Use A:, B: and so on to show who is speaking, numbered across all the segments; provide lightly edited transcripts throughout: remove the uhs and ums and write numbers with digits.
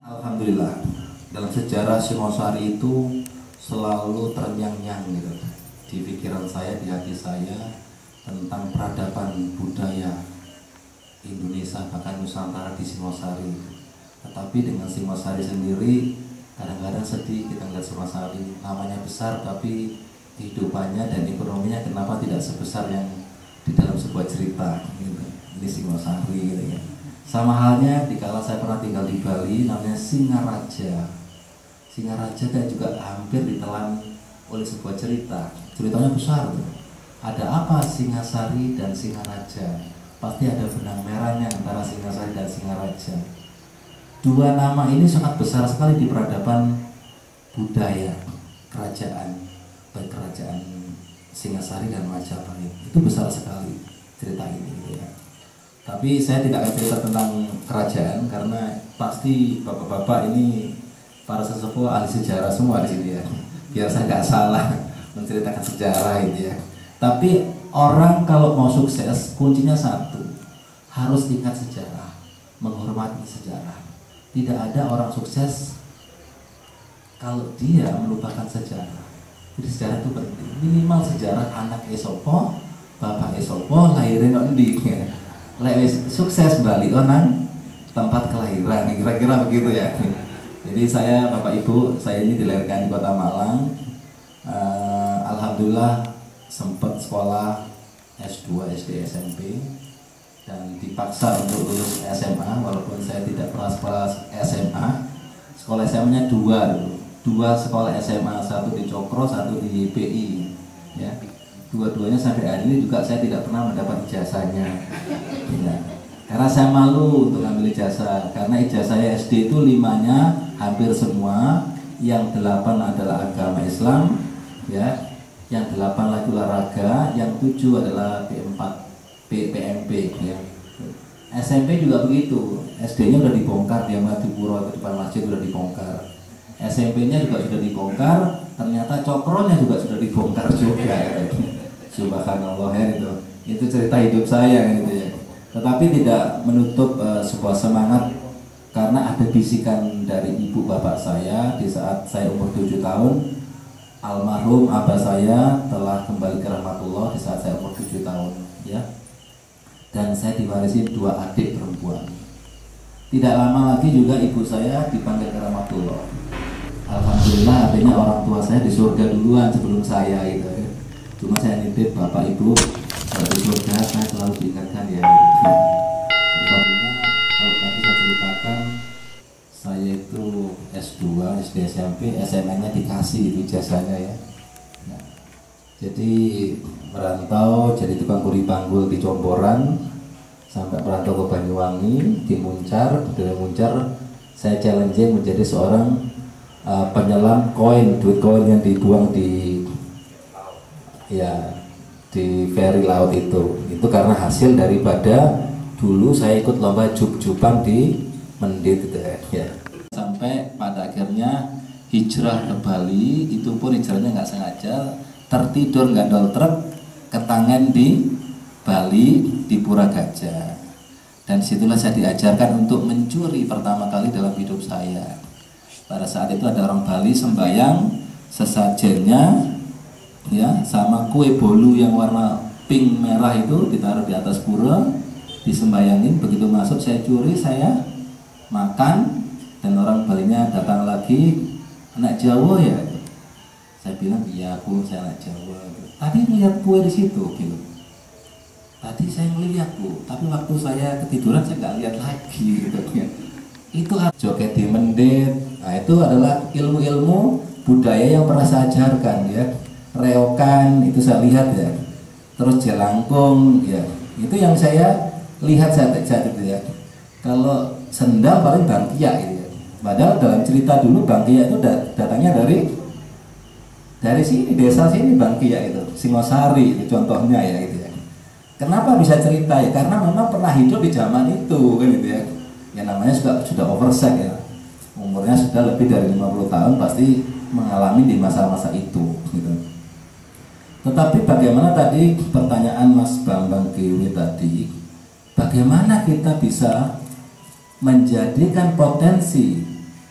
A: Alhamdulillah, dalam sejarah Singosari itu selalu terngiang-ngiang gitu di pikiran saya, di hati saya tentang peradaban budaya Indonesia bahkan Nusantara di Singosari. Tetapi dengan Singosari sendiri kadang-kadang sedih kita melihat Singosari, namanya besar tapi kehidupannya dan ekonominya kenapa tidak sebesar yang di dalam sebuah cerita gitu. Ini Singosari gitu ya. Sama halnya dikala saya pernah tinggal di Bali, namanya Singaraja. Singaraja kan juga hampir ditelan oleh sebuah cerita. Ceritanya besar tuh. Ada apa Singasari dan Singaraja? Pasti ada benang merahnya antara Singasari dan Singaraja. Dua nama ini sangat besar sekali di peradaban budaya kerajaan, baik kerajaan Singasari dan Majapahit. Itu besar sekali cerita ini gitu ya. Tapi saya tidak akan cerita tentang kerajaan karena pasti bapak-bapak ini para sesepuh ahli sejarah semua di sini ya. Biar saya nggak salah menceritakan sejarah itu ya. Tapi orang kalau mau sukses kuncinya satu, harus ingat sejarah, menghormati sejarah. Tidak ada orang sukses kalau dia melupakan sejarah. Jadi sejarah itu penting. Minimal sejarah anak esopo, bapak esopo, lahirin endi. Lek sukses balik nang tempat kelahiran, kira-kira begitu ya. Jadi saya Bapak Ibu, saya ini dilahirkan di Kota Malang. Alhamdulillah sempat sekolah S2, SD, SMP dan dipaksa untuk lulus SMA walaupun saya tidak pernah sekolah SMA. Sekolah SMA-nya dua sekolah SMA, satu di Cokro, satu di PI ya. Dua-duanya sampai hari ini juga saya tidak pernah mendapat ijazahnya ya. Karena saya malu untuk ambil ijazah, karena ijazah saya SD itu 5-nya hampir semua, yang 8 adalah agama Islam ya, yang 8 lagi olahraga, yang 7 adalah P4 PMP ya. SMP juga begitu, SD-nya sudah dibongkar di Madipuro, di depan masjid sudah dibongkar, SMP-nya juga sudah dibongkar, ternyata Cokronya juga sudah dibongkar juga ya. Subhanallah ya, itu cerita hidup saya gitu ya. Tetapi tidak menutup sebuah semangat karena ada bisikan dari ibu bapak saya di saat saya umur 7 tahun. Almarhum abah saya telah kembali ke rahmatullah di saat saya umur 7 tahun ya. Dan saya diwarisi 2 adik perempuan. Tidak lama lagi juga ibu saya dipanggil ke rahmatullah. Alhamdulillah, artinya orang tua saya di surga duluan sebelum saya gitu ya. Cuma saya nitip Bapak Ibu di surga saya selalu diingatkan ya. Sebabnya kalau tadi saya ceritakan saya itu S2, SD, SMP, SMA-nya dikasih itu jasanya ya. Nah, jadi merantau jadi tukang kuli panggul di Comboran sampai merantau ke Banyuwangi, di Muncar, dari Muncar saya challenge menjadi seorang penyelam koin, duit koin yang dibuang di ferry laut itu karena hasil daripada dulu saya ikut lomba jub-juban di Mendit gitu ya. Sampai pada akhirnya hijrah ke Bali, itu pun hijrahnya nggak sengaja, tertidur gandol truk ketangan di Bali di Pura Gajah, dan situlah saya diajarkan untuk mencuri pertama kali dalam hidup saya. Pada saat itu ada orang Bali sembayang, sesajennya ya sama kue bolu yang warna pink merah itu ditaruh di atas pura, disembayangin. Begitu masuk saya curi, saya makan, dan orang Balinya datang lagi, anak Jawa ya. Saya bilang iya Bu, saya anak Jawa. Tadi melihat kue di situ gitu. Tadi saya melihat Bu, tapi waktu saya ketiduran saya nggak lihat lagi gitu ya. Itu joget di Mendit. Nah itu adalah ilmu-ilmu budaya yang pernah saya ajarkan ya. Reokan itu saya lihat ya, terus jelangkung ya, itu yang saya lihat saat itu ya. Kalau sendal paling Bangkia gitu ya. Padahal dalam cerita dulu Bangkia itu datangnya dari sini, desa sini Bangkia itu, Singosari itu contohnya ya gitu ya. Kenapa bisa cerita ya? Karena memang pernah hidup di zaman itu kan gitu ya. Ya namanya sudah overset ya, umurnya sudah lebih dari 50 tahun pasti mengalami di masa-masa itu gitu. Tetapi bagaimana tadi pertanyaan Mas Bambang Giwi tadi, bagaimana kita bisa menjadikan potensi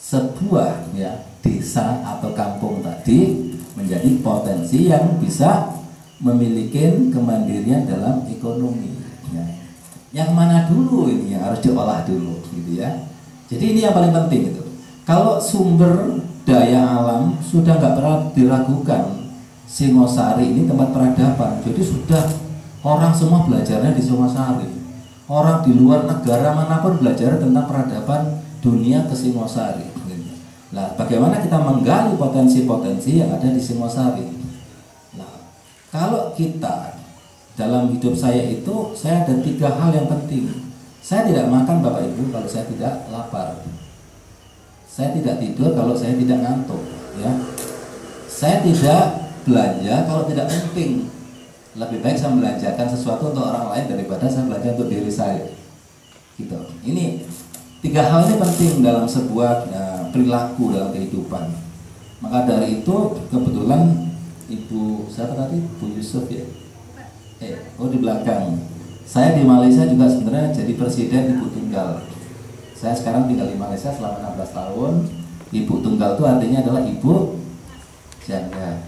A: sebuah ya desa atau kampung tadi menjadi potensi yang bisa memiliki kemandirian dalam ekonomi. Ya. Yang mana dulu ini yang harus diolah dulu, gitu ya. Jadi ini yang paling penting itu. Kalau sumber daya alam sudah nggak pernah diragukan, Singosari ini tempat peradaban. Jadi sudah orang semua belajarnya di Singosari. Orang di luar negara manapun belajar tentang peradaban dunia ke Singosari. Nah, bagaimana kita menggali potensi-potensi yang ada di Singosari? Nah, kalau kita dalam hidup saya itu, saya ada 3 hal yang penting. Saya tidak makan Bapak Ibu kalau saya tidak lapar. Saya tidak tidur kalau saya tidak ngantuk. Ya, saya tidak belanja kalau tidak penting. Lebih baik saya belanjakan sesuatu untuk orang lain daripada saya belanja untuk diri saya. Gitu. Ini 3 hal ini penting dalam sebuah perilaku dalam kehidupan. Maka dari itu kebetulan Ibu siapa tadi? Bu Yusuf ya. Di belakang. Saya di Malaysia juga sebenarnya jadi presiden Ibu Tunggal. Saya sekarang tinggal di Malaysia selama 16 tahun. Ibu Tunggal itu artinya adalah ibu janda.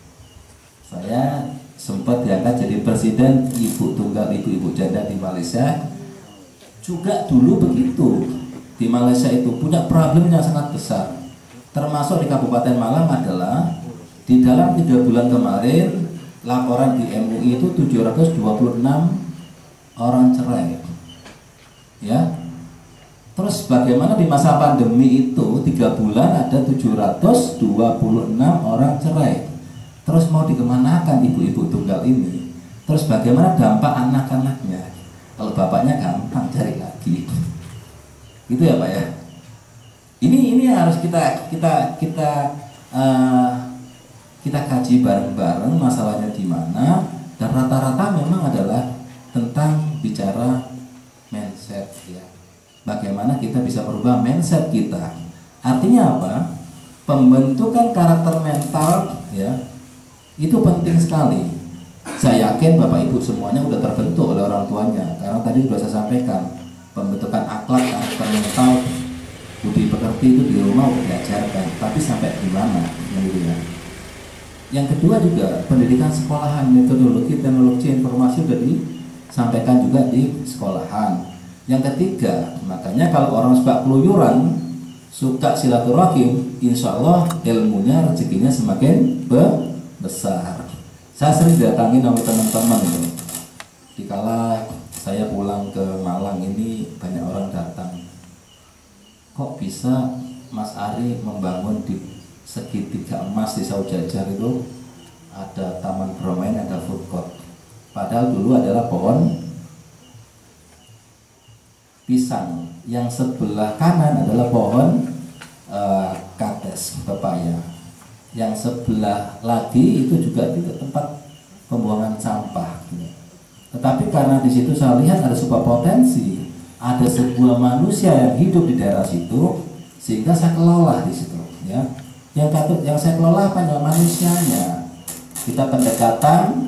A: Saya sempat diangkat jadi presiden Ibu Tunggal, ibu-ibu janda di Malaysia. Juga dulu begitu. Di Malaysia itu punya problem yang sangat besar. Termasuk di Kabupaten Malang adalah di dalam 3 bulan kemarin laporan di MUI itu 726 orang cerai. Ya. Terus bagaimana di masa pandemi itu 3 bulan ada 726 orang cerai. Terus mau dikemanakan ibu-ibu tunggal ini? Terus bagaimana dampak anak-anaknya? Kalau bapaknya gampang cari lagi. Gitu ya Pak ya. Ini harus kita kaji bareng-bareng masalahnya di mana, dan rata-rata memang adalah tentang bicara mindset ya. Bagaimana kita bisa merubah mindset kita? Artinya apa? Pembentukan karakter mental ya. Itu penting sekali. Saya yakin Bapak Ibu semuanya sudah terbentuk oleh orang tuanya. Karena tadi sudah saya sampaikan, pembentukan akhlak, karakter mental, budi pekerti itu di rumah sudah diajarkan. Tapi sampai di mana? Yang kedua juga pendidikan sekolahan, metodologi, teknologi, informasi sudah disampaikan juga di sekolahan. Yang ketiga, makanya kalau orang suka keluyuran, suka silaturahim, insya Allah ilmunya, rezekinya semakin besar. Saya sering datangi sama teman-teman itu. Dikala saya pulang ke Malang ini banyak orang datang. Kok bisa Mas Ari membangun di segitiga emas di Saujajar itu ada taman bermain, ada food court. Padahal dulu adalah pohon pisang. Yang sebelah kanan adalah pohon kates, pepaya. Yang sebelah lagi itu juga di tempat pembuangan sampah. Tetapi karena di situ saya lihat ada sebuah potensi, ada sebuah manusia yang hidup di daerah situ, sehingga saya kelola di situ. Ya, yang saya kelola apa? Manusianya. Kita pendekatan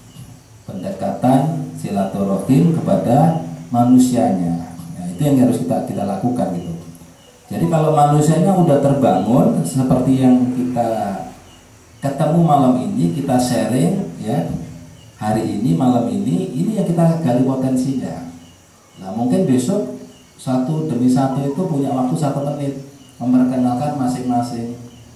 A: silaturahim kepada manusianya. Nah, itu yang harus kita lakukan gitu. Jadi kalau manusianya udah terbangun seperti yang kita ketemu malam ini, kita sharing ya, hari ini, malam ini yang kita gali potensinya. Nah mungkin besok satu demi satu itu punya waktu 1 menit memperkenalkan masing-masing.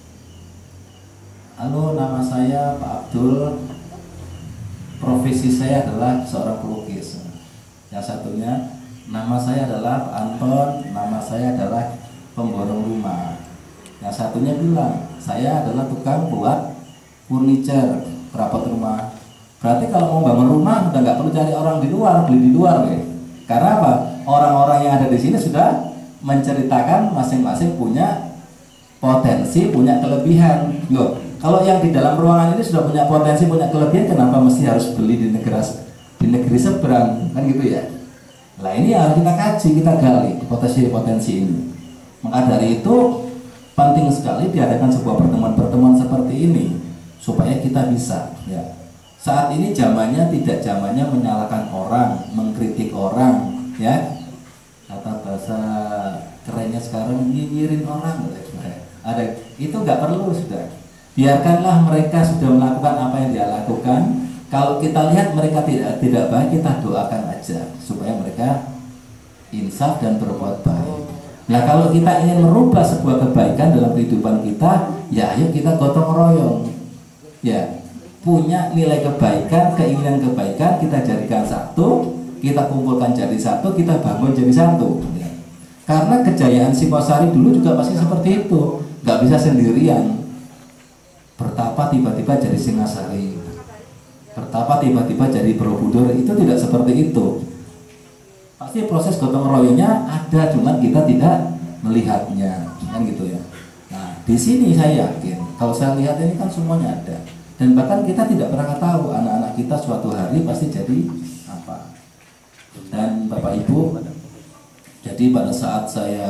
A: Halo, nama saya Pak Abdul, profesi saya adalah seorang pelukis. Yang satunya, nama saya adalah Pak Anton, nama saya adalah pemborong rumah. Yang satunya bilang, saya adalah tukang buat furniture, perabot rumah. Berarti kalau mau bangun rumah udah nggak perlu cari orang di luar, beli di luar ya. Karena apa? Orang-orang yang ada di sini sudah menceritakan masing-masing punya potensi, punya kelebihan. Loh, kalau yang di dalam ruangan ini sudah punya potensi, punya kelebihan, kenapa mesti harus beli di negeri seberang? Kan gitu ya. Nah ini harus kita kaji, kita gali potensi-potensi ini. Maka dari itu penting sekali diadakan sebuah pertemuan-pertemuan seperti ini supaya kita bisa ya. Saat ini zamannya tidak zamannya menyalahkan orang, mengkritik orang ya. Kata bahasa kerennya trennya sekarang nyinyirin orang, ada itu nggak perlu, sudah biarkanlah mereka sudah melakukan apa yang dia lakukan. Kalau kita lihat mereka tidak baik, kita doakan aja supaya mereka insaf dan berbuat baik. Nah, kalau kita ingin merubah sebuah kebaikan dalam kehidupan kita, ya ayo kita gotong royong, ya, punya nilai kebaikan, keinginan kebaikan, kita jadikan satu, kita kumpulkan jadi satu, kita bangun jadi satu, ya. Karena kejayaan Singosari dulu juga pasti seperti itu, nggak bisa sendirian. Bertapa tiba-tiba jadi Singasari, bertapa tiba-tiba jadi Borobudur, itu tidak seperti itu. Pasti proses gotong royongnya ada, cuman kita tidak melihatnya, kan gitu ya. Nah, di sini saya yakin, kalau saya lihat ini kan semuanya ada, dan bahkan kita tidak pernah tahu anak-anak kita suatu hari pasti jadi apa. Dan Bapak Ibu, jadi pada saat saya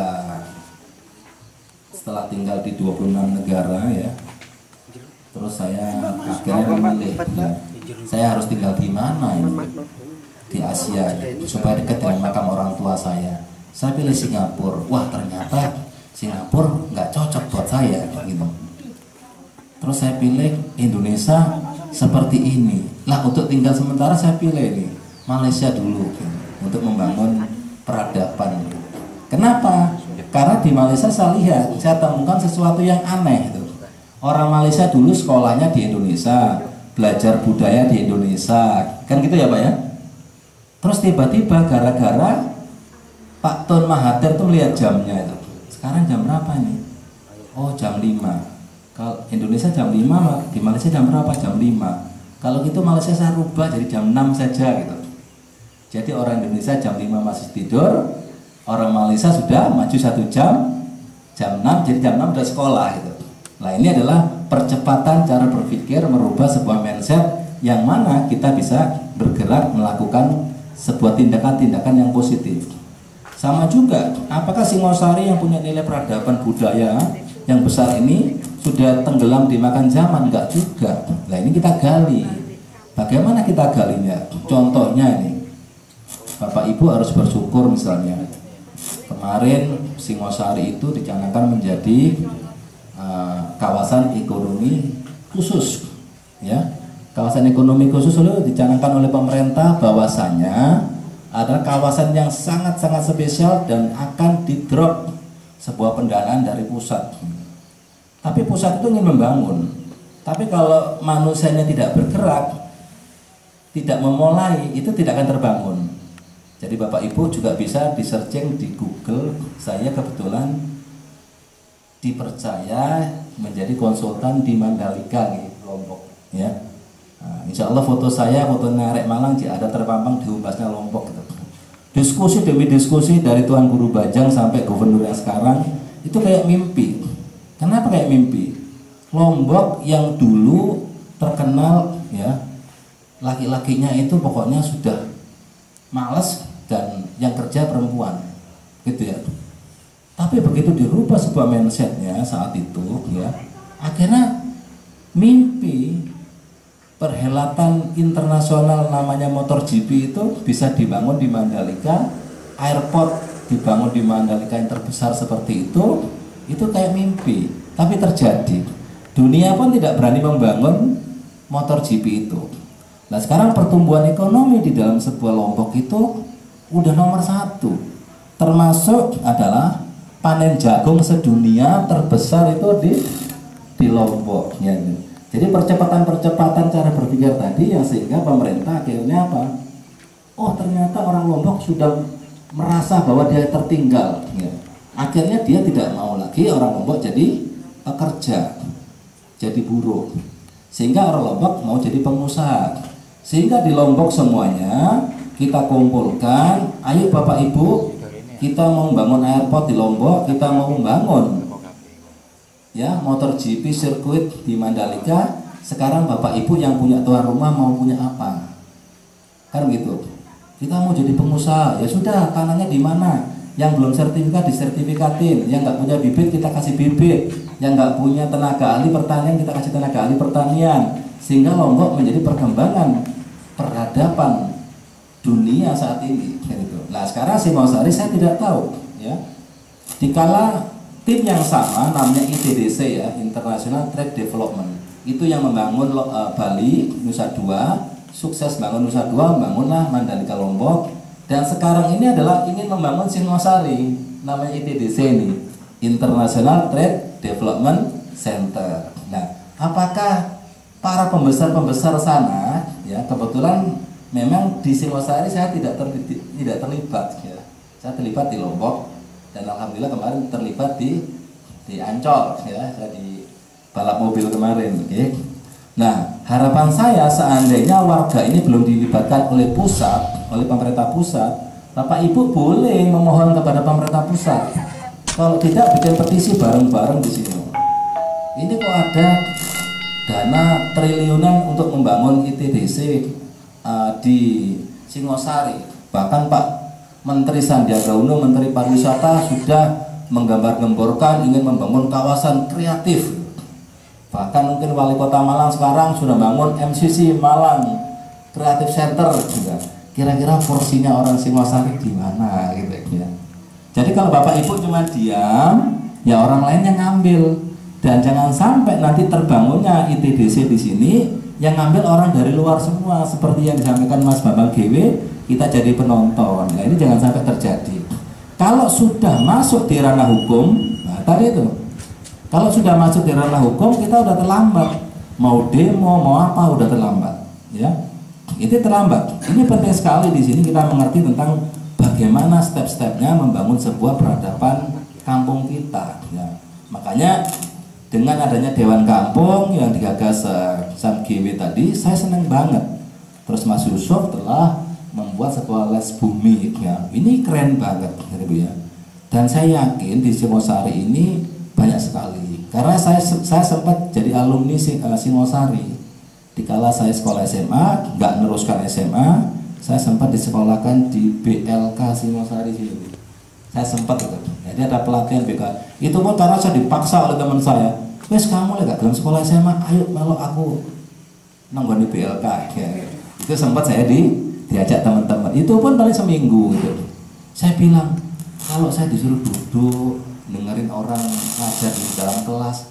A: setelah tinggal di 26 negara ya, terus saya akhirnya memilih, ya, saya harus tinggal di mana ini di Asia supaya dekat dengan makam orang tua saya. Saya pilih Singapura. Wah, ternyata Singapura nggak cocok buat saya gitu. Terus saya pilih Indonesia seperti ini. Lah, untuk tinggal sementara saya pilih ini Malaysia dulu gitu, untuk membangun peradaban. Kenapa? Karena di Malaysia saya lihat, saya temukan sesuatu yang aneh itu. Orang Malaysia dulu sekolahnya di Indonesia, belajar budaya di Indonesia, kan gitu ya Pak ya? Terus tiba-tiba gara-gara Pak Tun Mahathir tuh melihat jamnya itu, sekarang jam berapa nih? Oh, jam 5. Kalau Indonesia jam 5, di Malaysia jam berapa? Jam 5. Kalau gitu Malaysia saya rubah jadi jam 6 saja gitu. Jadi orang Indonesia jam 5 masih tidur, orang Malaysia sudah maju 1 jam, jam 6, jadi jam 6 udah sekolah gitu. Nah, ini adalah percepatan cara berpikir, merubah sebuah mindset yang mana kita bisa bergerak melakukan sebuah tindakan-tindakan yang positif. Sama juga, apakah Singosari yang punya nilai peradaban budaya yang besar ini sudah tenggelam dimakan zaman? Enggak juga. Nah, ini kita gali. Bagaimana kita galinya? Contohnya ini, Bapak Ibu harus bersyukur misalnya, kemarin Singosari itu dicanangkan menjadi kawasan ekonomi khusus, ya. Kawasan ekonomi khusus itu dicanangkan oleh pemerintah bahwasanya adalah kawasan yang sangat-sangat spesial dan akan di-drop sebuah pendanaan dari pusat. Tapi pusat itu ingin membangun. Tapi kalau manusianya tidak bergerak, tidak memulai, itu tidak akan terbangun. Jadi Bapak Ibu juga bisa di-searching di Google. Saya kebetulan dipercaya menjadi konsultan di Mandalika nih, Lombok, ya. Nah, insya Allah foto saya, foto Narek Malang ada terpampang di Umbasnya Lombok gitu. Diskusi demi diskusi dari Tuan Guru Bajang sampai gubernur yang sekarang itu kayak mimpi. Kenapa kayak mimpi? Lombok yang dulu terkenal, ya, laki-lakinya itu pokoknya sudah malas dan yang kerja perempuan, gitu ya. Tapi begitu dirubah sebuah mindsetnya saat itu, ya, akhirnya mimpi perhelatan internasional namanya MotoGP itu bisa dibangun di Mandalika, airport dibangun di Mandalika yang terbesar seperti itu kayak mimpi, tapi terjadi. Dunia pun tidak berani membangun MotoGP itu. Nah, sekarang pertumbuhan ekonomi di dalam sebuah Lombok itu udah nomor 1, termasuk adalah panen jagung sedunia terbesar itu di Lombok, ya. Jadi percepatan cara berpikir tadi yang sehingga pemerintah akhirnya apa? Oh, ternyata orang Lombok sudah merasa bahwa dia tertinggal, ya. Akhirnya dia tidak mau lagi orang Lombok jadi pekerja, jadi buruh. Sehingga orang Lombok mau jadi pengusaha. Sehingga di Lombok semuanya kita kumpulkan, ayo Bapak Ibu, kita mau membangun airport di Lombok, kita mau membangun, ya, MotoGP sirkuit di Mandalika. Sekarang Bapak Ibu yang punya tuan rumah mau punya apa? Kan gitu. Kita mau jadi pengusaha, ya sudah, tanahnya di mana? Yang belum sertifikat disertifikatin, yang nggak punya bibit kita kasih bibit, yang nggak punya tenaga ahli pertanian kita kasih tenaga ahli pertanian, sehingga Lombok menjadi perkembangan peradaban dunia saat ini. Gitu. Nah, sekarang Singosari saya tidak tahu, ya. dikala tim yang sama namanya ITDC ya, International Trade Development, itu yang membangun Bali, Nusa Dua, sukses bangun Nusa Dua, membangunlah Mandalika Lombok, dan sekarang ini adalah ingin membangun Singosari, namanya ITDC ini, International Trade Development Center. Nah, apakah para pembesar-pembesar sana ya, kebetulan memang di Singosari saya tidak terlibat ya. Saya terlibat di Lombok dan alhamdulillah kemarin terlibat di Ancol ya, saya di balap mobil kemarin, oke. Nah, harapan saya seandainya warga ini belum dilibatkan oleh pusat, oleh pemerintah pusat, Bapak Ibu boleh memohon kepada pemerintah pusat. Kalau tidak, bikin petisi bareng-bareng di sini. Ini kok ada dana triliunan untuk membangun ITDC di Singosari. Bahkan Pak Menteri Sandiaga Uno, Menteri Pariwisata sudah menggambar-gemborkan ingin membangun kawasan kreatif. Bahkan mungkin Wali Kota Malang sekarang sudah bangun MCC Malang Creative Center juga. Kira-kira porsinya orang Singosari di mana gitu ya. Jadi kalau Bapak Ibu cuma diam, ya orang lain yang ngambil. Dan jangan sampai nanti terbangunnya ITDC di sini yang ngambil orang dari luar semua, seperti yang disampaikan Mas Bambang GW, kita jadi penonton. Nah, ini jangan sampai terjadi. Kalau sudah masuk di ranah hukum, nah tadi itu, kalau sudah masuk di ranah hukum, kita udah terlambat. Mau demo, mau apa, udah terlambat. Ya, itu terlambat. Ini penting sekali di sini kita mengerti tentang bagaimana step-stepnya membangun sebuah peradaban kampung kita. Ya, makanya dengan adanya Dewan Kampung yang digagas Sam GW tadi, saya senang banget. Terus Mas Yusuf telah membuat sebuah les bumi. Ya, ini keren banget, ya. Dan saya yakin di Singosari ini banyak sekali, karena saya sempat jadi alumni Singosari. Dikala saya sekolah SMA, nggak neruskan SMA, saya sempat disekolahkan di BLK Singosari sini. Saya sempat itu. Jadi ada pelatihan BK. Itu pun karena saya dipaksa oleh teman saya. Wes kamu lagi dalam sekolah SMA, ayo kalau aku nanggoni BLK. Ya. Itu sempat saya diajak teman-teman. Itu pun paling seminggu gitu. Saya bilang kalau saya disuruh duduk dengerin orang ngajar di dalam kelas,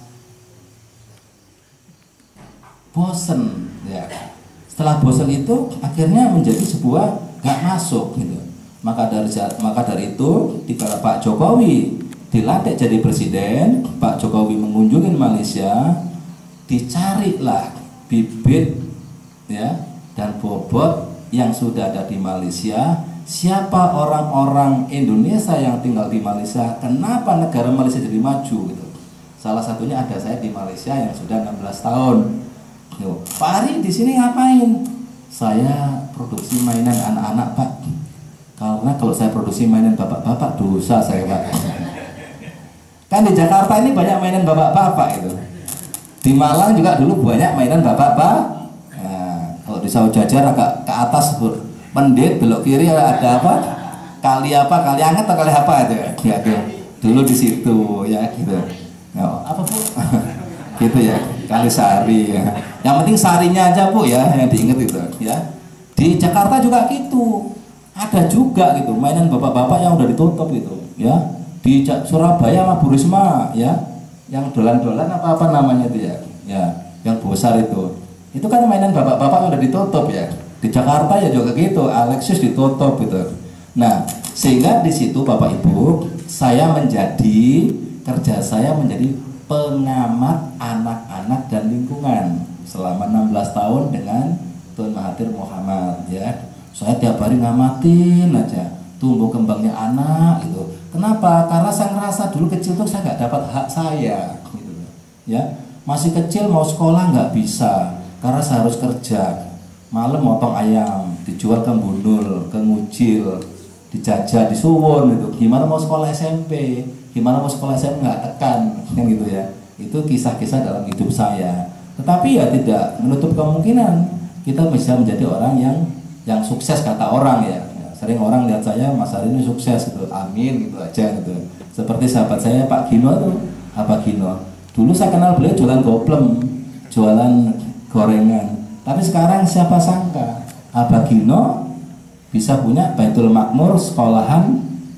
A: bosen ya. Setelah bosen itu akhirnya menjadi sebuah gak masuk gitu. Maka dari itu ketika Pak Jokowi dilantik jadi presiden, Pak Jokowi mengunjungi Malaysia, dicarilah bibit ya dan bobot yang sudah ada di Malaysia. Siapa orang-orang Indonesia yang tinggal di Malaysia, kenapa negara Malaysia jadi maju gitu. Salah satunya ada saya di Malaysia yang sudah 16 tahun. Pak Ari di sini ngapain? Saya produksi mainan anak-anak Pak. Karena kalau saya produksi mainan bapak-bapak dosa saya Pak. Kan di Jakarta ini banyak mainan bapak-bapak itu. Di Malang juga dulu banyak mainan bapak-bapak. Nah, kalau di Saujajar agak ke atas Pendit belok kiri ada apa? Kali anget atau kali apa itu ya? Dulu di situ ya gitu. Ya, apa Bu? Gitu ya, Kali Sari ya. Yang penting sarinya aja Bu ya, yang diingat itu ya. Di Jakarta juga gitu. Ada juga gitu mainan bapak-bapak yang udah ditutup gitu ya. Di Surabaya sama Bu Risma ya, yang dolan-dolan apa namanya itu ya. Ya, yang besar itu. Itu kan mainan bapak-bapak yang udah ditutup ya. Di Jakarta ya juga gitu, Alexis ditutup gitu. Nah, sehingga di situ Bapak Ibu, kerja saya menjadi pengamat anak-anak dan lingkungan selama 16 tahun dengan Tun Mahathir Mohamad ya. Saya tiap hari ngamatin aja tumbuh kembangnya anak gitu. Kenapa? Karena saya ngerasa dulu kecil tuh saya nggak dapat hak saya gitu ya. Masih kecil mau sekolah nggak bisa karena saya harus kerja. Malam motong ayam, dijual ke Bundul, ke Ngucil, dijajah, di Suwon gitu. Gimana mau sekolah SMP? Gimana mau sekolah SMP nggak tekan, kan gitu ya. Itu kisah-kisah dalam hidup saya. Tetapi ya tidak menutup kemungkinan kita bisa menjadi orang yang sukses kata orang ya. Sering orang lihat saya, Mas Ari ini sukses gitu, amin gitu aja gitu. Seperti sahabat saya Pak Gino tuh, apa Gino? Dulu saya kenal beliau jualan goplem, jualan gorengan. Tapi sekarang siapa sangka Abah Gino bisa punya Baitul Makmur sekolahan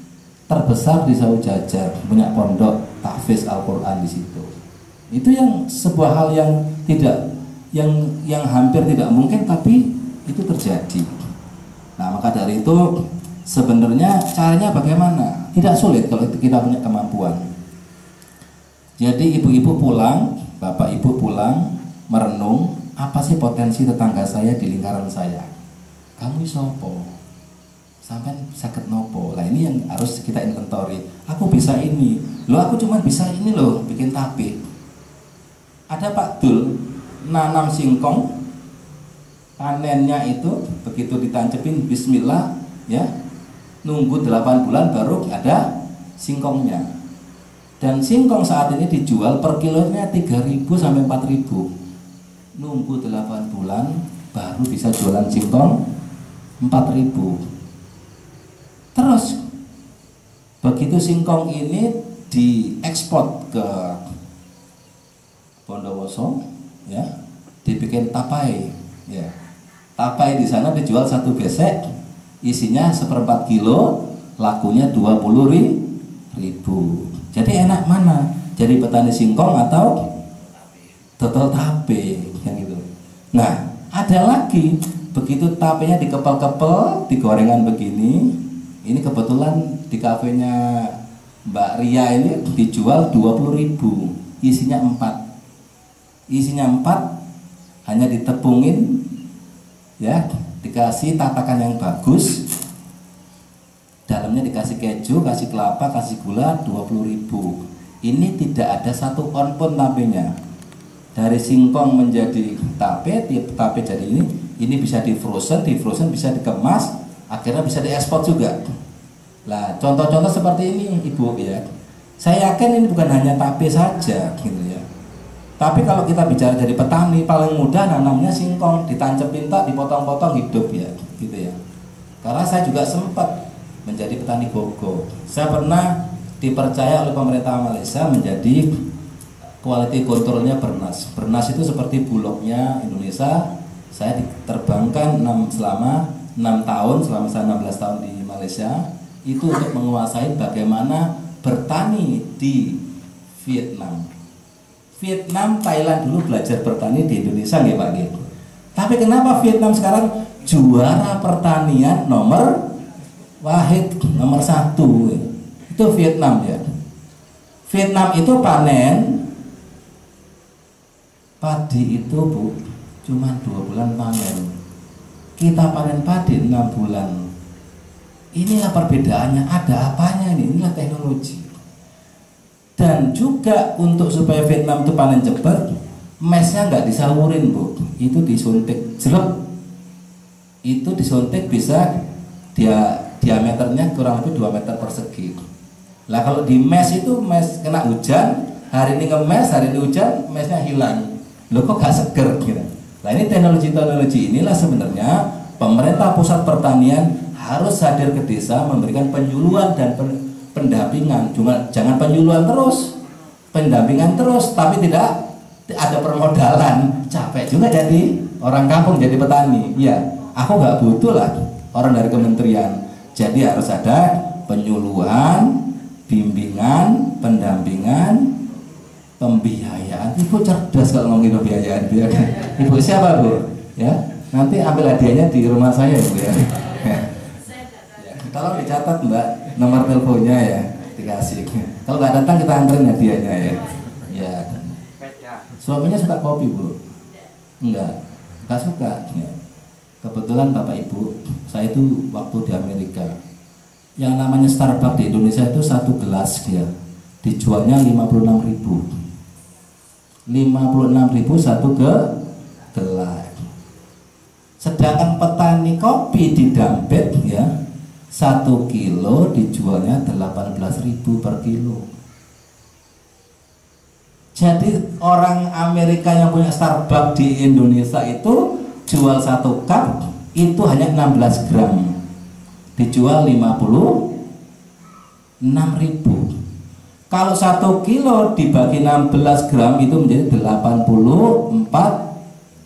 A: terbesar di Sawu Jajar, punya pondok tahfiz Al-Quran di situ. Itu yang sebuah hal yang tidak, yang hampir tidak mungkin, tapi itu terjadi. Nah, maka dari itu sebenarnya caranya bagaimana? Tidak sulit kalau kita punya kemampuan. Jadi ibu-ibu pulang, bapak ibu pulang merenung, apa sih potensi tetangga saya di lingkaran saya? Kamu sopo? Sampai sakit nopo. Lah ini yang harus kita inventory. Aku bisa ini. Loh, aku cuma bisa ini loh, bikin tape. Ada Pak Dul nanam singkong, panennya itu begitu ditancepin bismillah ya, nunggu 8 bulan baru ada singkongnya. Dan singkong saat ini dijual per kilonya 3.000 sampai 4.000. Nunggu 8 bulan baru bisa jualan singkong 4.000. Terus begitu singkong ini diekspor ke Bondowoso, ya, dibikin tapai, ya. Tapai di sana dijual 1 gesek, isinya 1/4 kilo, lakunya 20.000. Jadi enak mana? Jadi petani singkong atau total tape, yang gitu. Nah, ada lagi begitu tapenya dikepel-kepel, digorengan begini. Ini kebetulan di kafenya Mbak Ria ini dijual 20.000, isinya 4. Isinya 4, hanya ditepungin ya, dikasih tatakan yang bagus. Dalamnya dikasih keju, kasih kelapa, kasih gula, 20.000. Ini tidak ada 1 on pun tapenya. Dari singkong menjadi tape, tape jadi ini bisa di frozen bisa dikemas, akhirnya bisa diekspor juga. Lah, contoh-contoh seperti ini Ibu ya. Saya yakin ini bukan hanya tape saja gitu ya. Tapi kalau kita bicara dari petani, paling mudah nanamnya singkong, ditancepin tak, dipotong-potong hidup ya, gitu ya. Karena saya juga sempat menjadi petani gogo. Saya pernah dipercaya oleh pemerintah Malaysia menjadi quality controlnya Bernas. Bernas itu seperti bulognya Indonesia. Saya diterbangkan selama 6 tahun, selama saya 16 tahun di Malaysia, itu untuk menguasai bagaimana bertani di Vietnam. Vietnam, Thailand dulu belajar bertani di Indonesia nggih Pak nggih. Tapi kenapa Vietnam sekarang juara pertanian nomor 1? Itu Vietnam ya. Vietnam itu panen padi itu Bu, cuma 2 bulan panen. Kita panen padi 6 bulan. Inilah perbedaannya, ada apanya ini? Inilah teknologi. Dan juga untuk supaya Vietnam itu panen cepat, mesnya nggak disawurin Bu, itu disuntik jeruk. Itu disuntik bisa diameternya kurang lebih 2 meter persegi. Lah kalau di mes itu mes kena hujan, hari ini ngemes, hari ini hujan, mesnya hilang. Loh kok gak seger gitu. Nah ini teknologi inilah sebenarnya pemerintah pusat pertanian harus hadir ke desa, memberikan penyuluhan dan pendampingan. Cuma jangan penyuluhan terus, pendampingan terus, tapi tidak ada permodalan. Capek juga jadi orang kampung, jadi petani. Ya, aku nggak butuh lah orang dari kementerian. Jadi harus ada penyuluhan, bimbingan, pendampingan, pembiayaan. Ibu cerdas kalau ngomongin pembiayaan. Ibu siapa Bu? Ya, nanti ambil hadiahnya di rumah saya Bu ya. Tolong dicatat Mbak nomor teleponnya ya, dikasih. Kalau nggak datang kita anterin hadiahnya ya. Ya. Suaminya suka kopi Bu? Enggak suka. Ya. Kebetulan Bapak Ibu, saya itu waktu di Amerika, yang namanya Starbucks di Indonesia itu 1 gelas ya, dijualnya 56.000. 56.000 1 gelas. Sedangkan petani kopi di Dampit ya, 1 kilo dijualnya 18.000 per kilo. Jadi orang Amerika yang punya Starbucks di Indonesia itu jual 1 cup itu hanya 16 gram, dijual 56.000. Kalau 1 kilo dibagi 16 gram itu menjadi 84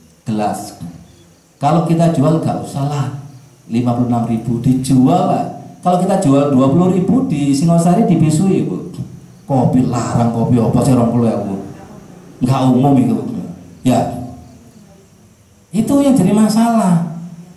A: gelas. Kalau kita jual gak usah lah 56.000, dijual lah kalau kita jual 20.000 di Singosari dibisui Bu. Kopi larang, kopi apa sih 20.000? Nggak umum itu. Ya. Itu yang jadi masalah.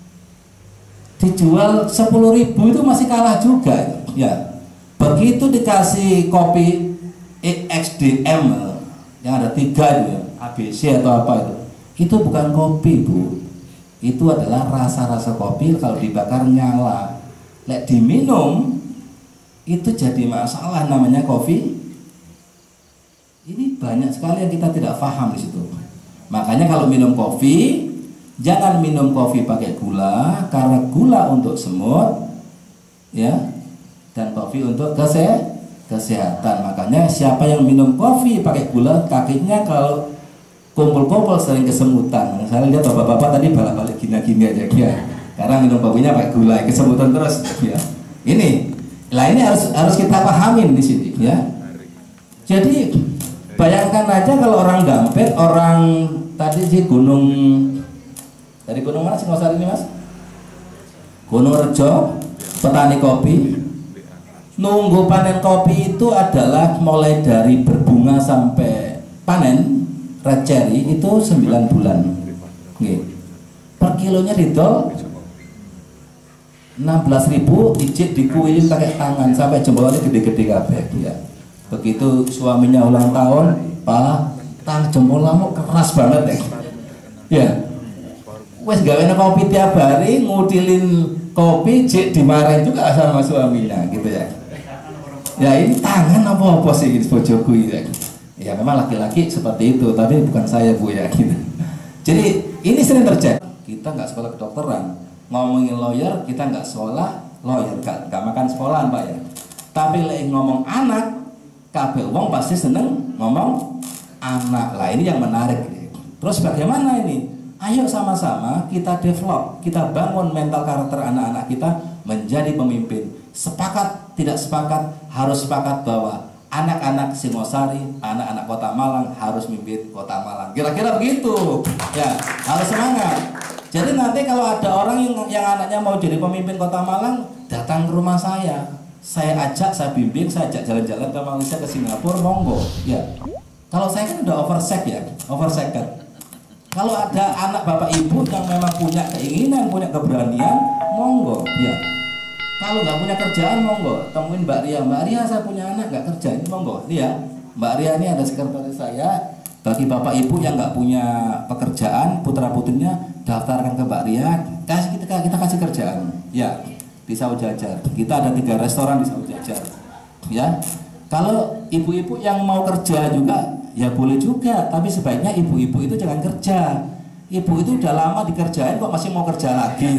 A: Dijual 10.000 itu masih kalah juga. Ya. Begitu dikasih kopi EXDM yang ada 3 itu ya, ABC atau apa itu bukan kopi Bu. Itu adalah rasa-rasa kopi kalau dibakar nyala. Lek diminum itu jadi masalah, namanya kopi. Ini banyak sekali yang kita tidak paham di situ. Makanya kalau minum kopi, jangan minum kopi pakai gula, karena gula untuk semut, ya, dan kopi untuk kesehatan. Makanya siapa yang minum kopi pakai gula, kakinya kalau kumpul-kumpul sering kesemutan. Saya lihat bapak-bapak tadi balik-balik gini-gini aja ya. Karena minum kopinya pakai gula, kesemutan terus ya. Ini harus kita pahamin di sini ya. Jadi bayangkan aja kalau orang Dampet, orang tadi di gunung mana Singosari ini Mas? Gunung Rejo, petani kopi. Nunggu panen kopi itu adalah mulai dari berbunga sampai panen red cherry itu 9 bulan. Oke. Per kilonya didol 16.000, ijik dikuilin pakai tangan sampai jempolnya gede-gede kabeh ya. Begitu suaminya ulang tahun, Pak, tang jempol kamu keras banget ya. Ya. Wes gawe kopi tiap hari, ngutilin kopi, jik dimarahin juga sama suaminya gitu ya. Ya ini tangan apa sih bojoku ya. Ya memang laki-laki seperti itu, tapi bukan saya Bu ya gitu. Jadi ini sering terjadi. Kita nggak sekolah kedokteran, ngomongin lawyer kita nggak sekolah lawyer, nggak makan sekolahan Pak ya. Tapi lagi ngomong anak, kabeh wong pasti seneng ngomong anak. Lah ini yang menarik. Terus bagaimana ini? Ayo sama-sama kita develop, kita bangun mental karakter anak-anak kita menjadi pemimpin. Sepakat tidak sepakat, harus sepakat bahwa anak-anak Singosari, anak-anak Kota Malang harus memimpin Kota Malang. Kira-kira begitu. Ya, harus semangat. Jadi nanti kalau ada orang yang anaknya mau jadi pemimpin Kota Malang, datang ke rumah saya. Saya ajak, saya bimbing, saya ajak jalan-jalan ke Malaysia, ke Singapura, monggo. Ya. Kalau saya kan udah oversek ya, oversecond. Kalau ada anak bapak ibu yang memang punya keinginan, punya keberanian, monggo. Ya. Kalau nggak punya kerjaan, monggo temuin Mbak Ria. Mbak Ria, saya punya anak nggak kerja, ini monggo. Dia, Mbak Ria ini ada sekretaris saya. Bagi bapak ibu yang nggak punya pekerjaan, putra putrinya daftarkan ke Mbak Ria. Kita kasih kerjaan. Ya, di Saujajar. Kita ada 3 restoran di Saujajar. Ya, kalau ibu-ibu yang mau kerja juga, ya boleh juga. Tapi sebaiknya ibu-ibu itu jangan kerja. Ibu itu udah lama dikerjain kok masih mau kerja lagi.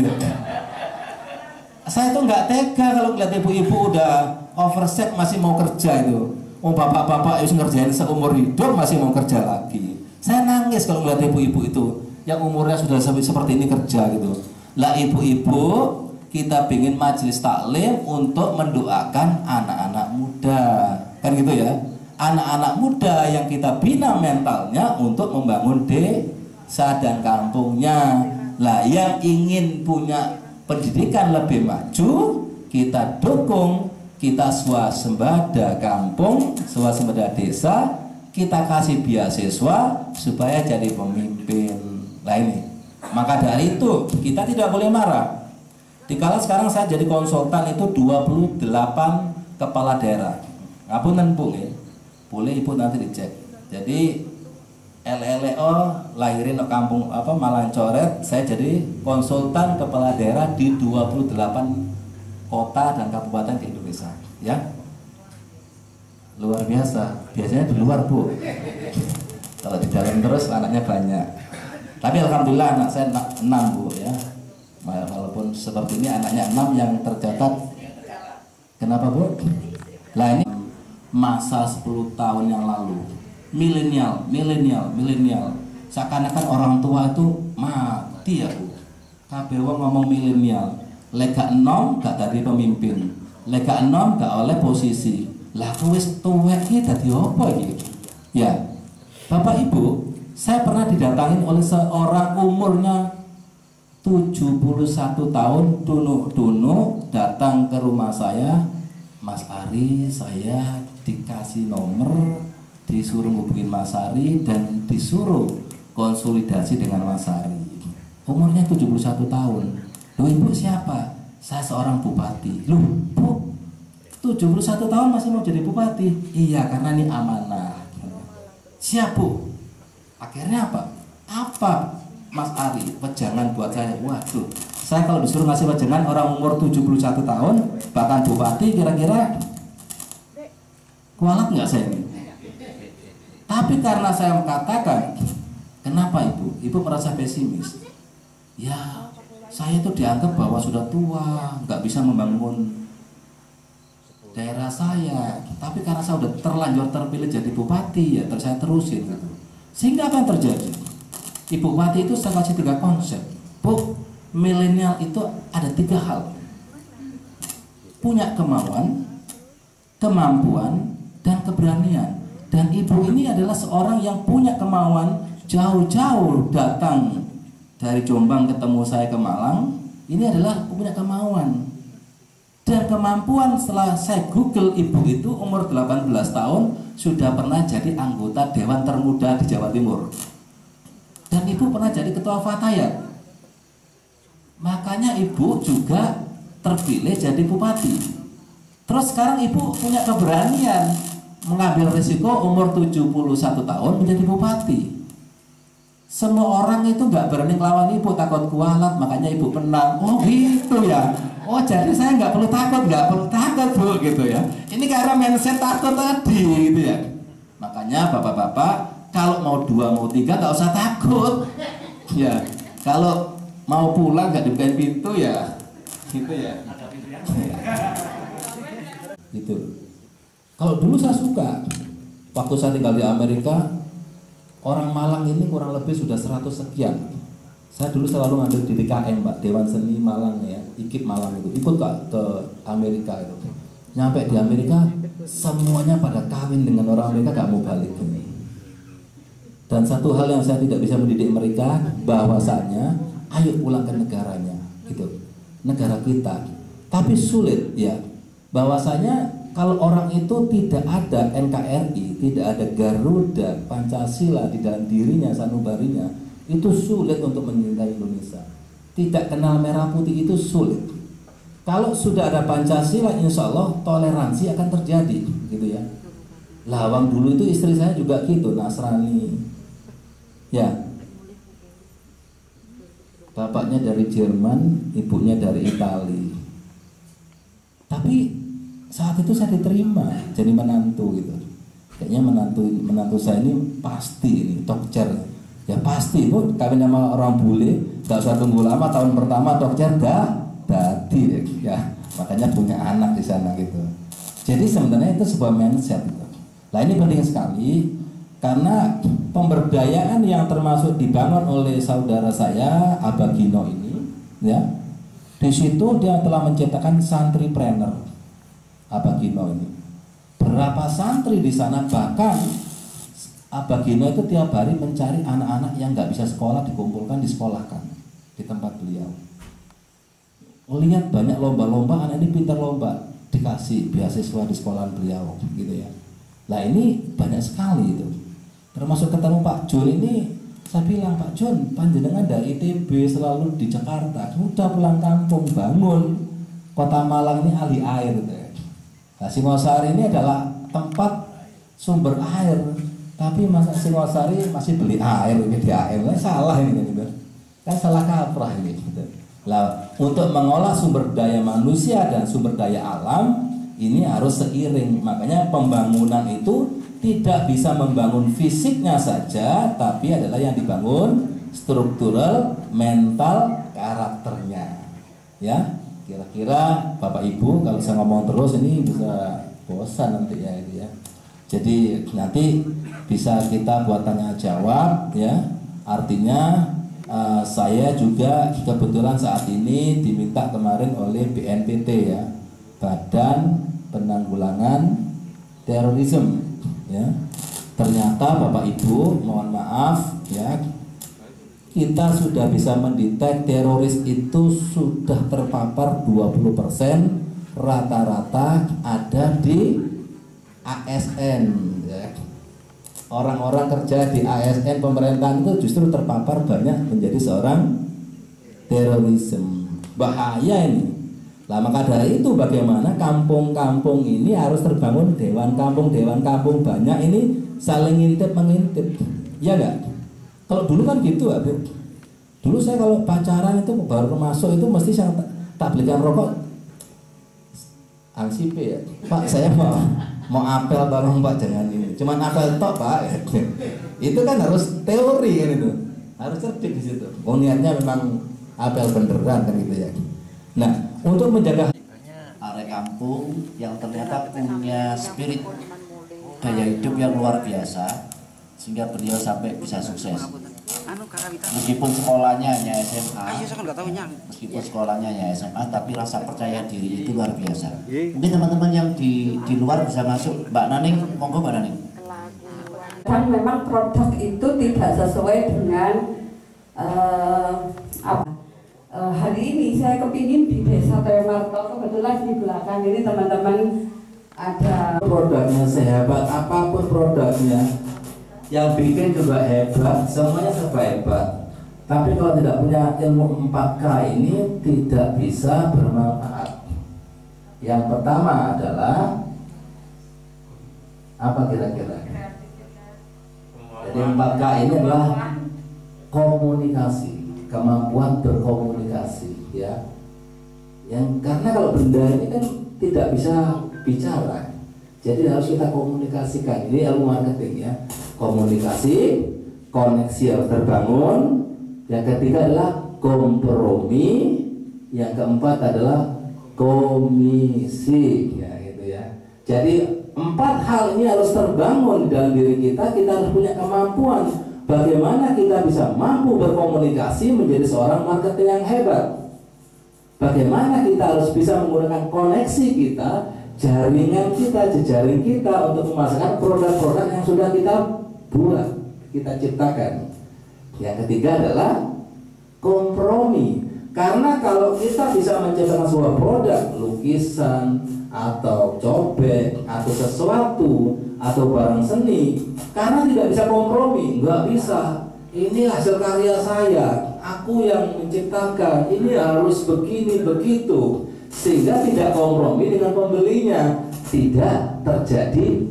A: Saya tuh nggak tega kalau lihat ibu-ibu udah overset masih mau kerja itu. Oh bapak-bapak yang ngerjain seumur hidup masih mau kerja lagi. Saya nangis kalau melihat ibu-ibu itu yang umurnya sudah seperti ini kerja gitu. Lah ibu-ibu, kita ingin majelis taklim untuk mendoakan anak-anak muda, kan gitu ya. Anak-anak muda yang kita bina mentalnya untuk membangun desa dan kampungnya. Lah yang ingin punya pendidikan lebih maju, kita dukung, kita swasembada kampung, swasembada desa, kita kasih beasiswa supaya jadi pemimpin. Nah ini, maka dari itu kita tidak boleh marah. Dikala sekarang saya jadi konsultan itu 28 kepala daerah. Ngapunten Bu ya, boleh Ibu nanti dicek. Jadi LLO lahirin ke kampung Malang Coret, saya jadi konsultan kepala daerah di 28 kota dan kabupaten di Indonesia, ya. Luar biasa. Biasanya di luar Bu. Kalau di dalam terus anaknya banyak. Tapi alhamdulillah anak saya 6 Bu ya. Walaupun seperti ini anaknya 6 yang tercatat. Kenapa Bu? Lah ini masa 10 tahun yang lalu. Milenial. Seakan-akan orang tua itu mati ya Bu. Kabeh wong ngomong milenial. Lega enom gak dari pemimpin. Lega enom gak oleh posisi. Lah wis tuwek iki dadi apa iki? Ya. Bapak Ibu, saya pernah didatangin oleh seorang umurnya 71 tahun tunuk-tunuk datang ke rumah saya, Mas Ari, saya dikasih nomor, disuruh hubungin Mas Ari dan disuruh konsolidasi dengan Mas Ari. Umurnya 71 tahun. Loh, ibu siapa? Saya seorang bupati. Loh, bu, 71 tahun masih mau jadi bupati? Iya, karena ini amanah. Siap, bu. Akhirnya apa? Apa, Mas Ari? Wejangan buat saya. Waduh, saya kalau disuruh ngasih wejangan orang umur 71 tahun, bahkan bupati, kira-kira kualat nggak saya ini? Tapi karena saya mengatakan, kenapa ibu? Ibu merasa pesimis. Ya, saya itu dianggap bahwa sudah tua, nggak bisa membangun daerah saya. Tapi karena saya sudah terlanjur terpilih jadi bupati, ya saya terusin gitu. Sehingga apa yang terjadi? Ibu bupati itu saya kasih 3 konsep. Bu, milenial itu ada 3 hal: punya kemauan, kemampuan, dan keberanian. Dan ibu ini adalah seorang yang punya kemauan, jauh-jauh datang dari Jombang ketemu saya ke Malang. Ini adalah punya kemauan dan kemampuan. Setelah saya Google, ibu itu umur 18 tahun sudah pernah jadi anggota Dewan Termuda di Jawa Timur. Dan ibu pernah jadi ketua Fatayat. Makanya ibu juga terpilih jadi bupati. Terus sekarang ibu punya keberanian mengambil risiko umur 71 tahun menjadi bupati. Semua orang itu nggak berani melawan ibu, takut kualat, makanya ibu menang. Oh gitu ya. Oh jadi saya nggak perlu takut bu gitu ya. Ini karena mindset takut tadi gitu ya. Makanya bapak-bapak kalau mau 2 mau 3 nggak usah takut. Ya kalau mau pulang nggak dibukain pintu ya gitu ya. Gitu. Kalau dulu saya suka, waktu saya tinggal di Amerika, orang Malang ini kurang lebih sudah 100 sekian. Saya dulu selalu ngambil di DKM, Pak, Dewan Seni Malang ya, IKIP Malang itu, ikut Pak ke Amerika itu. Nyampe di Amerika, semuanya pada kawin dengan orang Amerika, gak mau balik ini. Dan satu hal yang saya tidak bisa mendidik mereka, bahwasanya ayo pulang ke negaranya, gitu, negara kita. Tapi sulit ya, bahwasanya kalau orang itu tidak ada NKRI, tidak ada Garuda, Pancasila di dalam dirinya, sanubarinya, itu sulit untuk mencintai Indonesia. Tidak kenal merah putih itu sulit. Kalau sudah ada Pancasila, insya Allah toleransi akan terjadi, gitu ya. Lawang dulu itu istri saya juga gitu, Nasrani. Ya, bapaknya dari Jerman, ibunya dari Itali. Tapi saat itu saya diterima jadi menantu gitu. Kayaknya menantu saya ini pasti ini dokter. Ya pasti bu, kawin sama orang bule, gak usah tunggu lama, tahun pertama dokter dah dadi ya. Makanya punya anak di sana gitu. Jadi sebenarnya itu sebuah mindset gitu. Nah ini penting sekali karena pemberdayaan yang termasuk dibangun oleh saudara saya Abagino ini, ya. Di situ dia telah menciptakan santripreneur. Abagino ini berapa santri di sana, bahkan Abagino itu tiap hari mencari anak-anak yang nggak bisa sekolah, dikumpulkan, disekolahkan di tempat beliau. Lihat banyak lomba-lomba, anak ini pintar lomba, dikasih beasiswa di sekolah beliau gitu ya. Nah ini banyak sekali itu, termasuk ketemu Pak Jun ini. Saya bilang, Pak Jun, panjenengan dari ITB selalu di Jakarta, udah pulang kampung bangun kota Malang ini ahli air gitu ya. Nah, Singosari ini adalah tempat sumber air, tapi masa Singosari masih beli air ini di air, salah ini gitu. Kan salah kaprah ini gitu. Nah, untuk mengolah sumber daya manusia dan sumber daya alam ini harus seiring. Makanya pembangunan itu tidak bisa membangun fisiknya saja, tapi adalah yang dibangun struktural, mental, karakternya. Ya. Kira-kira Bapak Ibu kalau saya ngomong terus ini bisa bosan nanti ya itu ya. Jadi nanti bisa kita buat tanya jawab ya. Artinya saya juga kebetulan saat ini diminta kemarin oleh BNPT ya, Badan Penanggulangan Terorisme ya. Ternyata Bapak Ibu mohon maaf ya, kita sudah bisa mendetek teroris itu sudah terpapar 20%, rata-rata ada di ASN ya. Orang-orang kerja di ASN pemerintahan itu justru terpapar banyak menjadi seorang terorisme. Bahaya ini. Lah maka dari itu bagaimana kampung-kampung ini harus terbangun dewan kampung banyak ini saling ngintip mengintip. Ya enggak? Kalau dulu kan gitu, Habib. Dulu saya kalau pacaran itu baru masuk itu mesti saya tak belikan rokok. Angsipe ya. Pak, saya mau apel tolong Pak jangan ini. Cuman apel tok, Pak. Itu kan harus teori kan itu. Harus cerdik di situ. Oh niatnya memang apel beneran kan gitu ya. Nah, untuk menjaga
B: area kampung yang ternyata punya spirit gaya hidup yang luar biasa sehingga beliau sampai bisa sukses. Meskipun sekolahnya hanya SMA, tapi rasa percaya diri itu luar biasa. Mungkin teman-teman yang di luar bisa masuk. Mbak Naning, monggo Mbak Naning.
C: Dan memang produk itu tidak sesuai dengan hari ini saya kepingin di Desa Toyomarto, kebetulan di belakang ini teman-teman ada
A: produknya sehebat apapun produknya, yang bikin juga hebat, semuanya serba hebat. Tapi kalau tidak punya ilmu 4K ini tidak bisa bermanfaat. Yang pertama adalah apa kira-kira? Jadi 4K ini adalah komunikasi, kemampuan berkomunikasi ya. Yang karena kalau benda ini kan tidak bisa bicara, jadi harus kita komunikasikan. Ini ilmu marketing ya. Komunikasi, koneksi harus terbangun. Yang ketiga adalah kompromi. Yang keempat adalah komisi ya gitu ya. Jadi 4 hal ini harus terbangun dalam diri kita. Kita harus punya kemampuan bagaimana kita bisa mampu berkomunikasi menjadi seorang marketing yang hebat. Bagaimana kita harus bisa menggunakan koneksi kita, jaringan kita, jejaring kita untuk memasarkan produk-produk yang sudah kita buat, kita ciptakan. Yang ketiga adalah kompromi. Karena kalau kita bisa menciptakan sebuah produk, lukisan atau cobek atau sesuatu atau barang seni, karena tidak bisa kompromi, nggak bisa. Ini hasil karya saya, aku yang menciptakan, ini harus begini begitu, sehingga tidak kompromi dengan pembelinya, tidak terjadi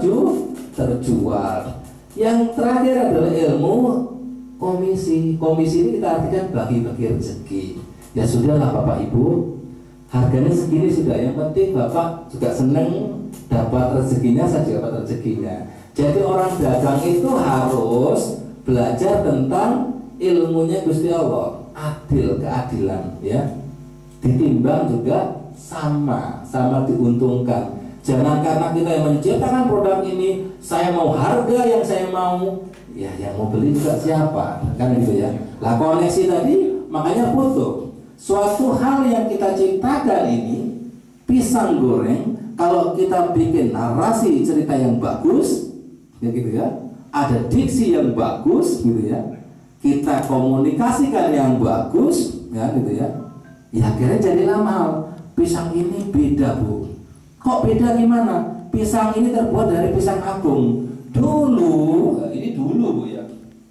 A: terjual. Yang terakhir adalah ilmu komisi. Komisi ini kita artikan bagi-bagi rezeki. Ya sudahlah Bapak Ibu, harganya segini sudah, yang penting Bapak juga seneng dapat rezekinya, saya juga dapat rezekinya. Jadi orang dagang itu harus belajar tentang ilmunya Gusti Allah, adil, keadilan ya. Ditimbang juga sama diuntungkan. Jangan karena kita yang menciptakan produk ini, saya mau harga yang saya mau, ya yang mau beli juga siapa, kan gitu ya. Lah koneksi tadi makanya butuh suatu hal yang kita ciptakan ini, pisang goreng, kalau kita bikin narasi cerita yang bagus, ya gitu ya, ada diksi yang bagus gitu ya, kita komunikasikan yang bagus, ya gitu ya, ya akhirnya jadilah mahal. Pisang ini beda Bu. Kok beda gimana? Pisang ini terbuat dari pisang agung. Dulu, ini dulu Bu ya,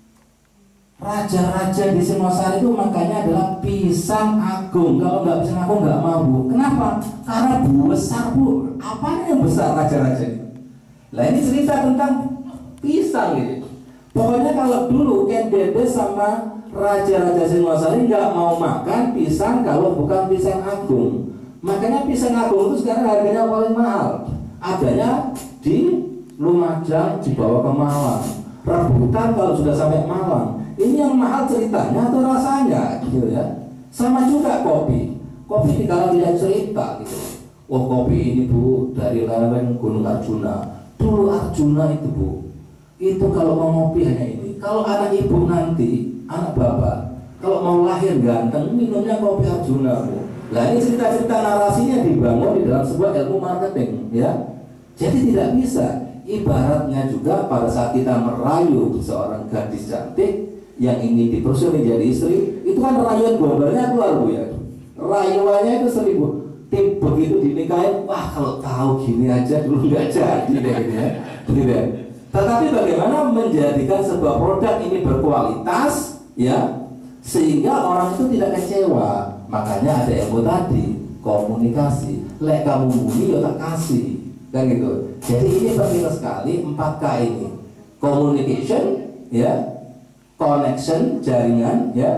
A: raja-raja di Singosari itu makanya adalah pisang agung. Kalau nggak pisang agung nggak mau Bu. Kenapa? Karena besar Bu. Apanya yang besar raja-raja ini? Lah ini cerita tentang pisang gitu. Pokoknya kalau dulu Ken Dede sama raja-raja Singosari nggak mau makan pisang kalau bukan pisang agung. Makanya pisang agung itu sekarang harganya paling mahal. Adanya di Lumajang, dibawa ke Malang. Rebutan kalau sudah sampai Malang. Ini yang mahal ceritanya atau rasanya gitu ya. Sama juga kopi. Kopi dikala tidak cerita gitu. Oh kopi ini Bu dari lereng Gunung Arjuna. Dulu Arjuna itu Bu, itu kalau mau ngopi hanya ini. Kalau anak ibu nanti, anak bapak, kalau mau lahir ganteng, minumnya kopi Arjuna Bu. Lah ini cerita-cerita narasinya dibangun di dalam sebuah ilmu marketing ya. Jadi tidak bisa. Ibaratnya juga pada saat kita merayu seorang gadis cantik, yang ingin dipersuni jadi istri, itu kan rayuan gombalnya keluar Bu ya. Rayuannya itu 1000. Tim begitu dinikahin, wah kalau tahu gini aja dulu nggak jadi deh gitu ya. Gitu ya. Tetapi bagaimana menjadikan sebuah produk ini berkualitas ya, sehingga orang itu tidak kecewa. Makanya ada ilmu tadi, komunikasi. Lek kamu muni ya tak kasih, kan gitu. Jadi ini penting sekali 4K ini. Communication ya, connection, jaringan ya,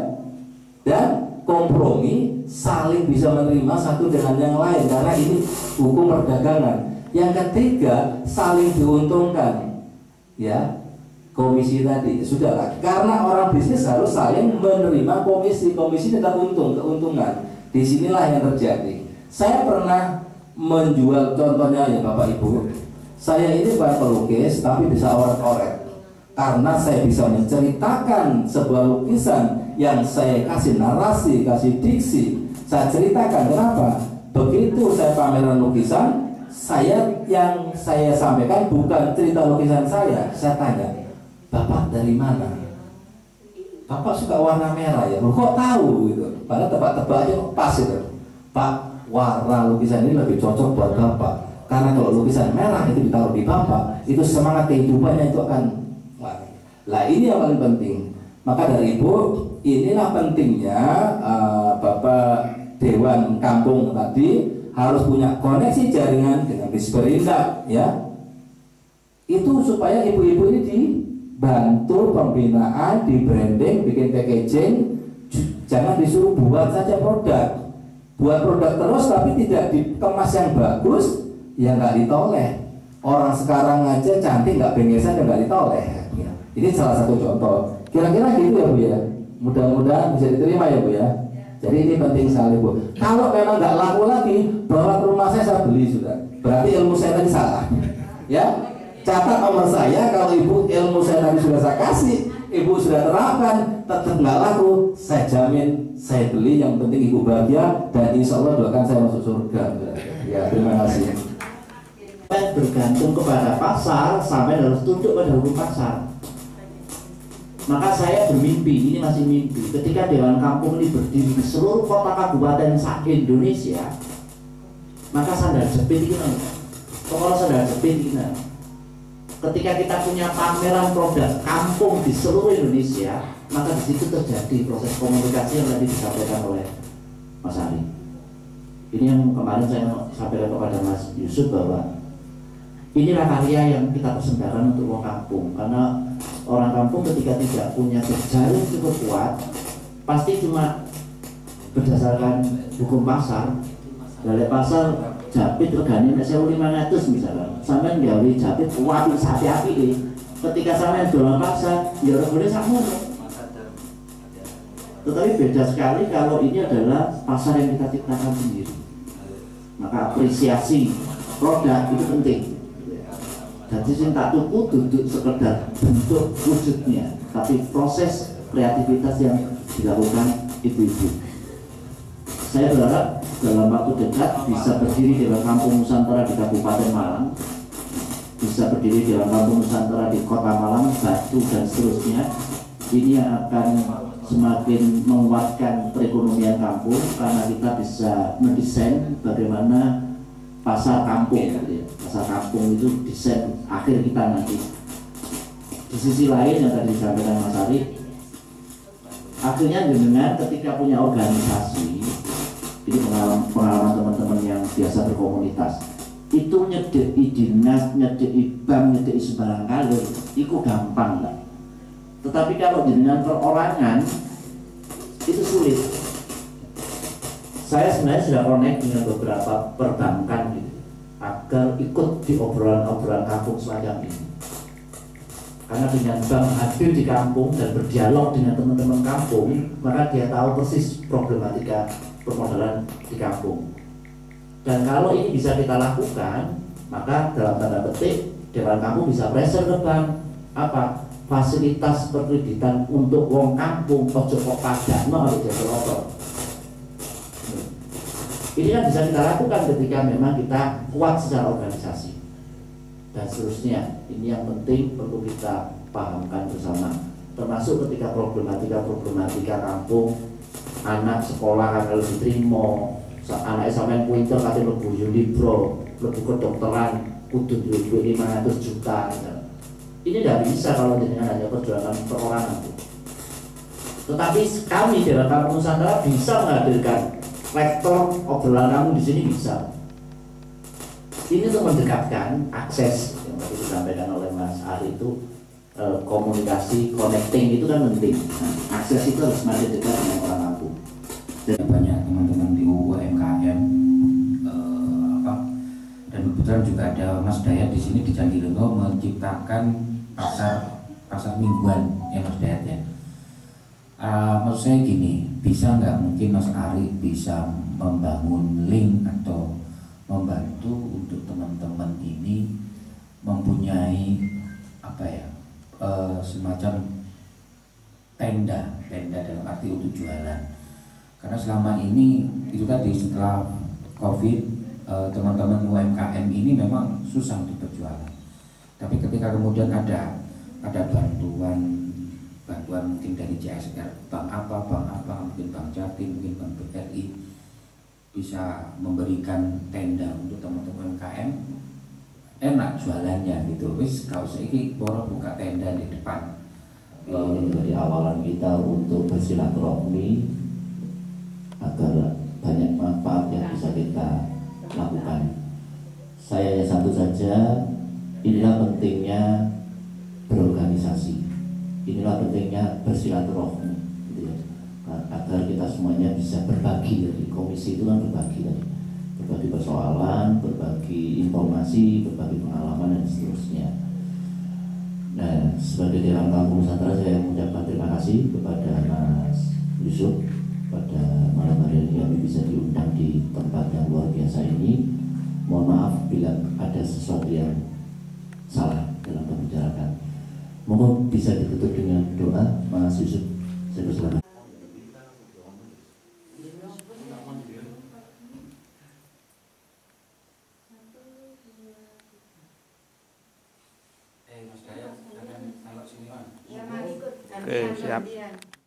A: dan kompromi, saling bisa menerima satu dengan yang lain, karena ini hukum perdagangan. Yang ketiga, saling diuntungkan ya, komisi tadi sudahlah, karena orang bisnis harus saling menerima komisi tetap keuntungan. Disinilah yang terjadi. Saya pernah menjual, contohnya ya Bapak Ibu, saya ini bukan pelukis tapi bisa oret-oret, karena saya bisa menceritakan sebuah lukisan yang saya kasih narasi, kasih diksi, saya ceritakan. Kenapa? Begitu saya pameran lukisan, yang saya sampaikan bukan cerita lukisan saya tanya, Bapak dari mana? Bapak suka warna merah ya? Loh, kok tahu gitu? Padahal tebak-tebak aja pas itu. Pak, warna lukisan ini lebih cocok buat Bapak, karena kalau lukisan merah itu ditaruh di Bapak, itu semangat kehidupannya itu akan. Lah ini yang paling penting. Maka dari Ibu, inilah pentingnya Bapak Dewan Kampung tadi harus punya koneksi jaringan dengan Disperindak ya. Itu supaya ibu-ibu ini dibantu pembinaan, di branding, bikin packaging. Jangan disuruh buat saja produk. Buat produk terus tapi tidak dikemas yang bagus, ya nggak ditoleh. Orang sekarang aja cantik nggak bengesan, nggak ditoleh. Ya. Ini salah satu contoh. Kira-kira gitu ya Bu ya. Mudah-mudahan bisa diterima ya Bu ya. Jadi ini penting sekali Bu. Kalau memang nggak laku lagi, bawa ke rumah saya beli sudah. Berarti ilmu saya tadi salah. Ya, catat nomor saya. Kalau Ibu ilmu saya tadi sudah saya kasih, Ibu sudah terapkan, tetap nggak laku, saya jamin saya beli. Yang penting Ibu bahagia dan insya Allah doakan saya masuk surga. Ya, terima kasih.
B: Bergantung kepada pasar sampai harus tunduk pada hukum pasar. Maka saya bermimpi, ini masih mimpi, ketika Dewan Kampung ini berdiri di seluruh kota kabupaten se-Indonesia, maka sandal jepit kita, kalau sandal jepit kita, ketika kita punya pameran produk kampung di seluruh Indonesia, maka di situ terjadi proses komunikasi yang tadi disampaikan oleh Mas Ari. Ini yang kemarin saya sampaikan kepada Mas Yusuf, bahwa inilah karya yang kita persembahkan untuk orang kampung, karena orang kampung ketika tidak punya jejaring cukup kuat, pasti cuma berdasarkan hukum pasar. Dari pasar japit regane nek 1.500 misalkan, sampean gawe japit wapi sapi-api, ketika sampean dolan pasar ya regane sakmono. Tetapi beda sekali kalau ini adalah pasar yang kita ciptakan sendiri. Maka apresiasi produk itu penting. Jadi sing tak tuku duduk sekedar bentuk wujudnya, tapi proses kreativitas yang dilakukan ibu-ibu. Saya berharap dalam waktu dekat bisa berdiri Dewan Kampung Nusantara di Kabupaten Malang, bisa berdiri Dewan Kampung Nusantara di Kota Malang, Batu dan seterusnya. Ini yang akan semakin menguatkan perekonomian kampung, karena kita bisa mendesain bagaimana pasar kampung, gitu ya. Pasar kampung itu desain akhir kita nanti. Di sisi lain yang tadi disampaikan Mas Ari, akhirnya dengan ketika punya organisasi, ini pengalaman teman-teman yang biasa berkomunitas, itu nyedeki dinas, nyedeki bank, nyedeki sembarang kali, itu gampang lah. Tetapi kalau dengan perorangan itu sulit. Saya sebenarnya sudah connect dengan beberapa perbankan gitu, agar ikut di obrolan-obrolan kampung semacam ini. Karena dengan bank hadir di kampung dan berdialog dengan teman-teman kampung, maka dia tahu persis problematika permodalan di kampung. Dan kalau ini bisa kita lakukan, maka dalam tanda petik Dewan Kampung bisa pressure ke bank, apa? Fasilitas perkreditan untuk wong kampung, ojo kok padakno oleh developer. Ini kan bisa kita lakukan ketika memang kita kuat secara organisasi dan seterusnya. Ini yang penting perlu kita pahamkan bersama. termasuk ketika problematika kampung, anak sekolah kalau diterima, anak sampean pinter kate mlebu Unibro, mlebu kedokteran kudu duit 500 juta. Ini tidak bisa kalau dengan hanya perjuangan perorangan. Tetapi kami dalam Kampung Nusantara bisa menghadirkan rektor, obrolan kamu di sini bisa. Ini untuk mendekatkan akses yang tadi disampaikan oleh Mas Ari itu, komunikasi, connecting itu kan penting. Nah, akses itu harus semakin dekat dengan orang kampung.
D: Dan banyak teman-teman di UMKM dan kebetulan juga ada Mas Dayat di sini di Candirengo menciptakan pasar mingguan ya Mas Dayat ya. Maksud saya gini, bisa nggak mungkin Mas Ari bisa membangun link atau membantu untuk teman-teman ini mempunyai semacam tenda dalam arti untuk jualan. Karena selama ini itu tadi setelah COVID teman-teman UMKM ini memang susah untuk berjualan. Tapi ketika kemudian ada bantuan mungkin dari CSR, bank apa, mungkin Bank Jatim, mungkin Bank BRI bisa memberikan tenda untuk teman-teman UMKM, enak jualannya gitu. Wis kalau saiki boro buka tenda di depan.
B: Ini menjadi awalan kita untuk bersilaturahmi agar banyak manfaat yang bisa kita lakukan. Saya satu saja, inilah pentingnya berorganisasi, inilah pentingnya bersilaturahmi, gitu ya. Agar kita semuanya bisa berbagi. Dari komisi itu kan berbagi tadi, berbagi persoalan, berbagi informasi, berbagi pengalaman dan seterusnya. Nah, sebagai Dewan Kampung Nusantara saya mengucapkan terima kasih kepada Mas Yusuf pada malam hari ini kami bisa diundang di tempat yang luar biasa ini. Mohon maaf bila ada sesuatu yang salah dalam pembicarakan. Mohon bisa ditutup dengan doa. Mas Yusuf, saya persilakan.
D: Mas Dayat, kalau sini, Mas.
E: Oke, siap.